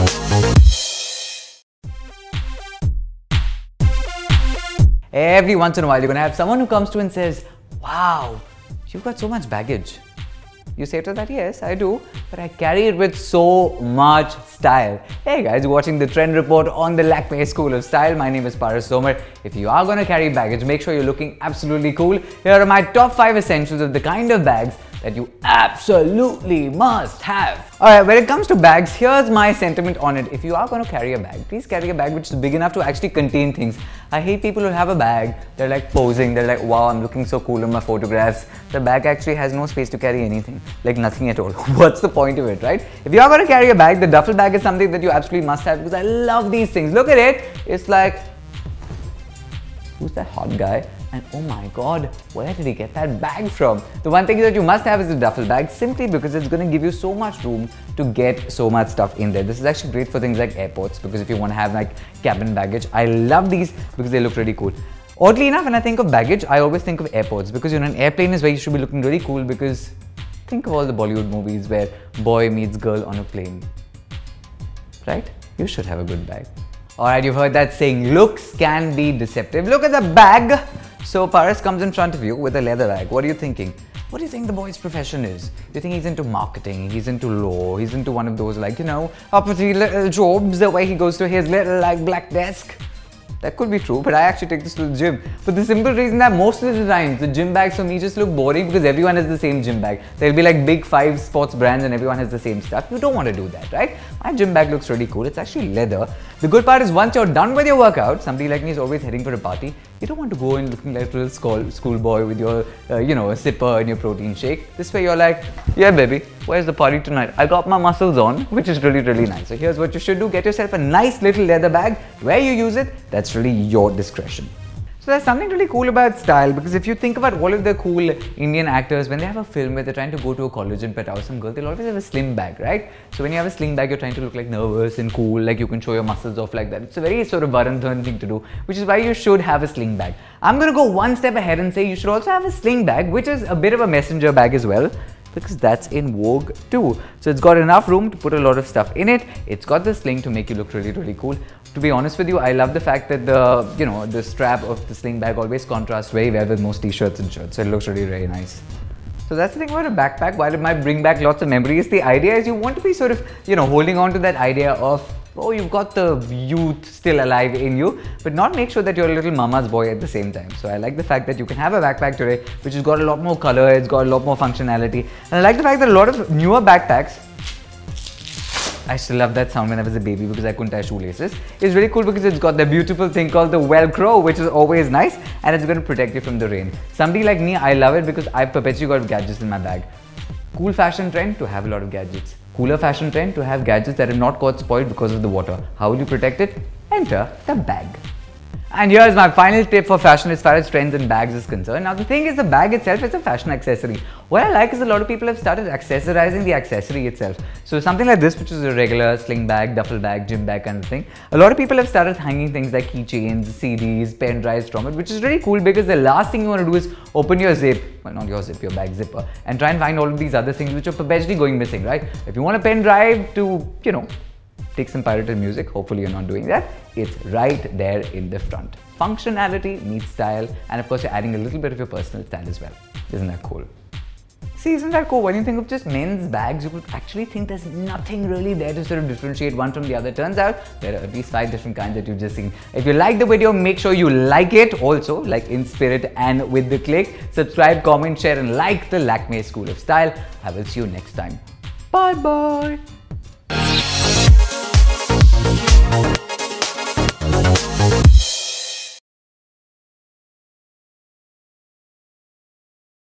Every once in a while, you're gonna have someone who comes to you and says, "Wow, you've got so much baggage." You say to that, "Yes, I do, but I carry it with so much style." Hey guys, you're watching the Trend Report on the Lakme School of Style. My name is Paras Somar. If you are gonna carry baggage, make sure you're looking absolutely cool. Here are my top 5 essentials of the kind of bags that you absolutely must have. Alright, when it comes to bags, here's my sentiment on it. If you are going to carry a bag, please carry a bag which is big enough to actually contain things. I hate people who have a bag, they're like posing, they're like, wow, I'm looking so cool in my photographs. The bag actually has no space to carry anything, like nothing at all. What's the point of it, right? If you are going to carry a bag, the duffel bag is something that you absolutely must have because I love these things. Look at it. It's like, who's that hot guy? And oh my god, where did he get that bag from? The one thing that you must have is a duffel bag simply because it's going to give you so much room to get so much stuff in there. This is actually great for things like airports because if you want to have like cabin baggage, I love these because they look really cool. Oddly enough, when I think of baggage, I always think of airports because an airplane is where you should be looking really cool because think of all the Bollywood movies where boy meets girl on a plane, right? You should have a good bag. Alright, you've heard that saying, looks can be deceptive. Look at the bag. So Paras comes in front of you with a leather bag. What are you thinking? What do you think the boy's profession is? You think he's into marketing, he's into law, he's into one of those like, you know, uppity little jobs where he goes to his little like black desk? That could be true, but I actually take this to the gym. For the simple reason that most of the times, the gym bags for me just look boring because everyone has the same gym bag. There'll be like big 5 sports brands and everyone has the same stuff. You don't want to do that, right? My gym bag looks really cool. It's actually leather. The good part is once you're done with your workout, somebody like me is always heading for a party. You don't want to go in looking like a little schoolboy with your, you know, a sipper and your protein shake. This way you're like, yeah baby, where's the party tonight? I got my muscles on, which is really, really nice. So here's what you should do. Get yourself a nice little leather bag. Where you use it, that's really your discretion. So there's something really cool about style because if you think about all of the cool Indian actors, when they have a film where they're trying to go to a college and pet out some girl, they'll always have a sling bag, right? So when you have a sling bag, you're trying to look like nervous and cool, like you can show your muscles off like that. It's a very sort of Varun Dhawan thing to do, which is why you should have a sling bag. I'm going to go one step ahead and say you should also have a sling bag, which is a bit of a messenger bag as well, because that's in vogue too. So it's got enough room to put a lot of stuff in it. It's got the sling to make you look really, really cool. To be honest with you, I love the fact that the strap of the sling bag always contrasts very well with most t-shirts and shirts. So it looks really, really nice. So that's the thing about a backpack. While it might bring back lots of memories, the idea is you want to be sort of, holding on to that idea of, oh, you've got the youth still alive in you, but not make sure that you're a little mama's boy at the same time. So I like the fact that you can have a backpack today, which has got a lot more color, it's got a lot more functionality. And I like the fact that a lot of newer backpacks, I still love that sound when I was a baby because I couldn't tie shoelaces. It's really cool because it's got the beautiful thing called the Velcro, which is always nice, and it's going to protect you from the rain. Somebody like me, I love it because I've perpetually got gadgets in my bag. Cool fashion trend to have a lot of gadgets. Cooler fashion trend to have gadgets that are not got spoiled because of the water. How will you protect it? Enter the bag. And here's my final tip for fashion as far as trends and bags is concerned. Now the thing is, the bag itself is a fashion accessory. What I like is a lot of people have started accessorizing the accessory itself. So something like this, which is a regular sling bag, duffel bag, gym bag kind of thing. A lot of people have started hanging things like keychains, CDs, pen drives from it, which is really cool because the last thing you want to do is open your zip, well not your zip, your bag zipper, and try and find all of these other things which are perpetually going missing, right? If you want a pen drive to, take some pirated music, hopefully you're not doing that, it's right there in the front. Functionality meets style, and of course you're adding a little bit of your personal style as well. Isn't that cool? See, isn't that cool? When you think of just men's bags, you would actually think there's nothing really there to sort of differentiate one from the other. Turns out there are at least 5 different kinds that you've just seen. If you like the video, make sure you like it also, like in spirit and with the click. Subscribe, comment, share and like the Lakme School of Style. I will see you next time. Bye bye.